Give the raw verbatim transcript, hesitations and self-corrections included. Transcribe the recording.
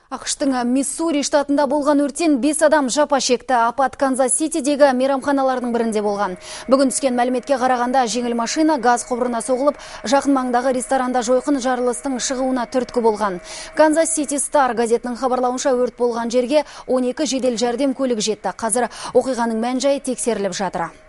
ақштың Миссури штатында болған өрттен бес адам жапа шекті. Апат Канзас-Ситидегі мейрамханалардың бірінде болған. Бүгін түскен мәліметке қарағанда жеңіл машина газ құбырына соғылып, жақын маңдағы ресторанда жойқын жарылыстың шығуына түрткі болған. Канзас-Сити Стар газетінің хабарлауынша өрт болған жерге он екі жедел жәрдем көлігі жетті. Қазір оқиғаның мән-жайы тексеріліп жатыр.